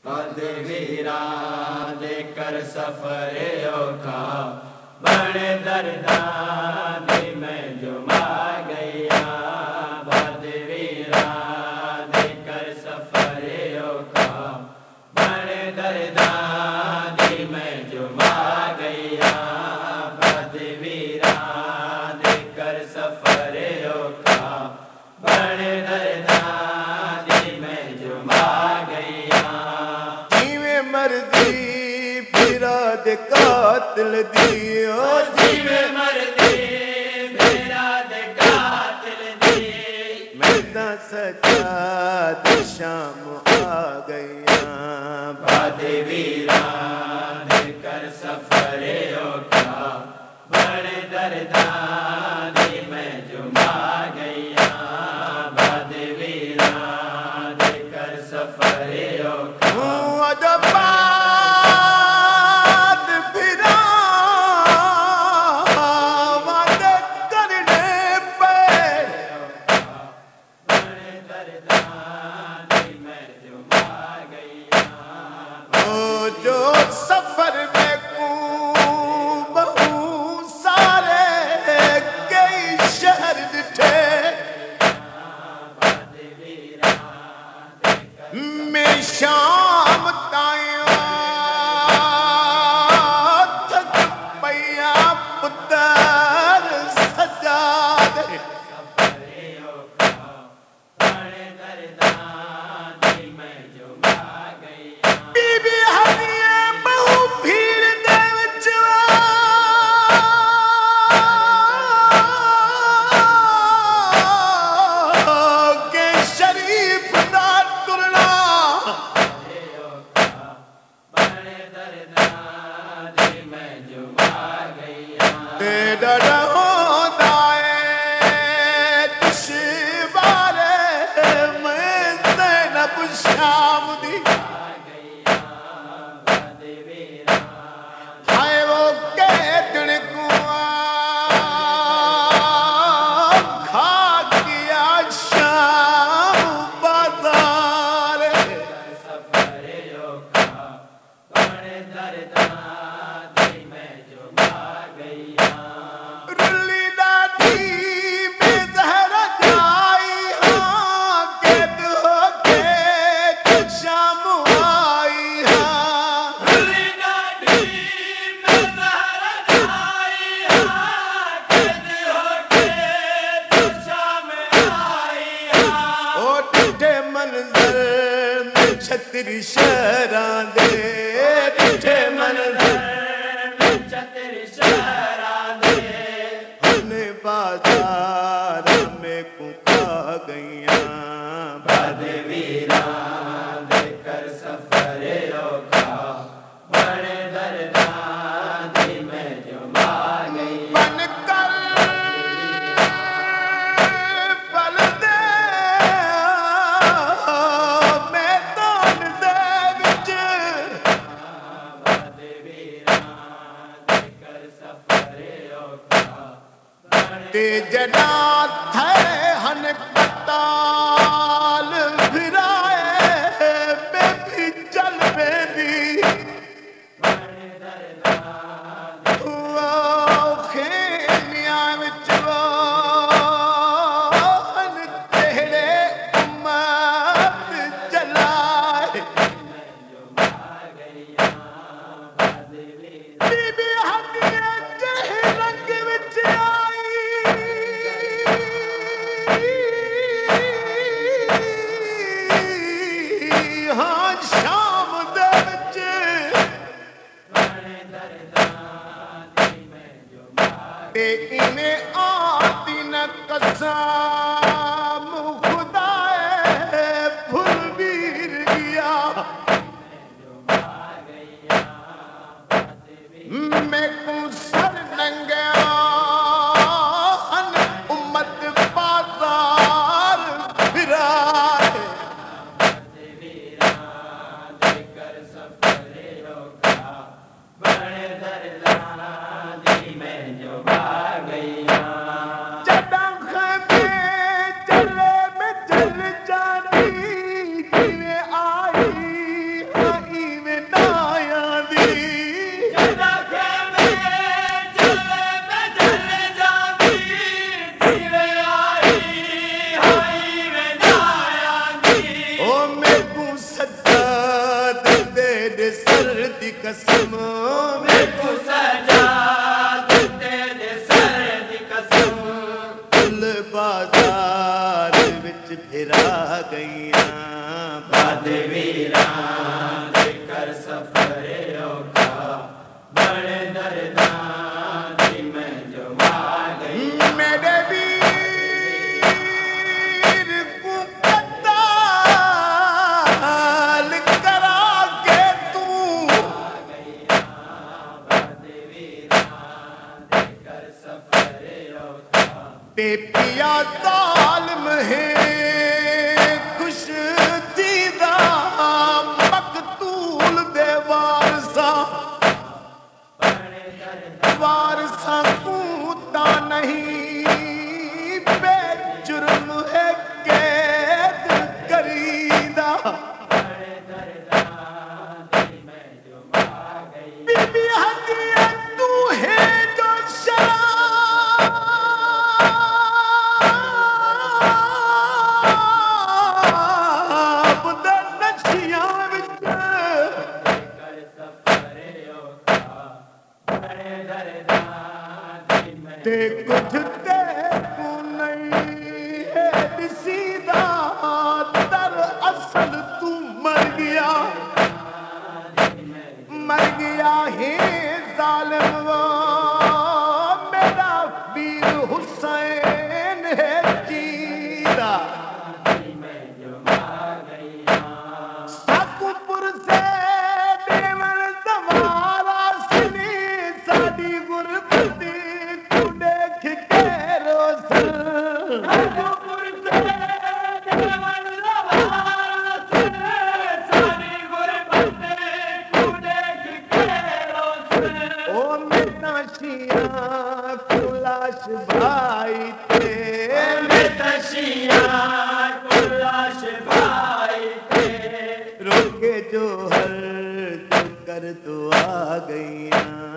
बदवीरा देकर सफरे औखा बड़े दर्दानी में जुमा गया। बदवीरा देकर सफरे औखा बड़े दर्दानी में जुमा गया। बदवीरा देकर सफरे औखा बड़े दर्दानी में जुमा गया। मर्दी फिरा दे कातिल दियो, जीवे मर्दी फिरा दे कातिल दी। मैं ना सचा शाम आ गया। बदवीरा देकर सफरे औखा बड़े दर्दानी में जुमा गया। बदवीरा देकर सफरे औखा शाम ताया थक पैया पुतर सजा दे। बीबी हनिया बहु भीड़ दे विचवा के शरीफ ना तुरना। शाम दी हाय वो कैदन को खा किया शाम बाजार। सफरे औखा बड़े दर्दानी में जुमा गया। रुली दादी में जहरा जाई हाँ कैद हो के शाम आई हाँ। रुली दादी में जहरा जाई हाँ कैद हो के शाम आई हाँ। ओ टूटे मंजर में छतरी शहरां दे, टूटे मंजर में छतरी शहरां दे। हमने बाजार में कुका गईया। बदवीरा देकर सफरे औखा बड़े दर्दानी में जुमा गई। बनकर पल दे मैदान दे विच। बदवीरा देकर सफरे औखा ते जना थे हन कताल फिराए मैं भी चल बेदी। बड़े दर्दानी वो खेमिया विच वो हन तेरे उम्मत जलाए। बीबी हनिया जह रंग विच आई हाँ शाम दे विच। ते इन्हें आती न कसम खुदाए फुल वीर गया। मैं को सर नंगा उम्मत बाजार फिराए। देकर सफरे औखा बड़े दर्दानी में जुमा गया। चले में चल जानी जिन्हें आई कसम मेकू सजा तेरे सर दी कसम फुल बाजार विच फिरा गईयां बादवीरा दे कर सफरे औखा बण दर्दां दी मैं जो आ गई मेरे वीर को कत्ल करा के तू बादवीरा दे कर सफरे औखा बेपिया जालिम है खुश दीदा मकतूल दे वारसा कूता नहीं बेजुर्म है कैद करीदा बीबी हदिया तू है जो शराब दे नशियां विच ते कुछ ते को नहीं है दिसीदा दर असल तू मर गया है जालिम वो मेरा वीर हुसैन है जीदा साकुपुर से देवर दवारा सुनी साडी गुरबती तू देख के रोशन साकुपुर से देवर दवारा सुनी साडी गुरबती तू देख के रोशन ओ मेरा शिया कुलाश भाई थे मैं तशिया कुलाश भाई थे रोके जो हर कर तो आ गईयां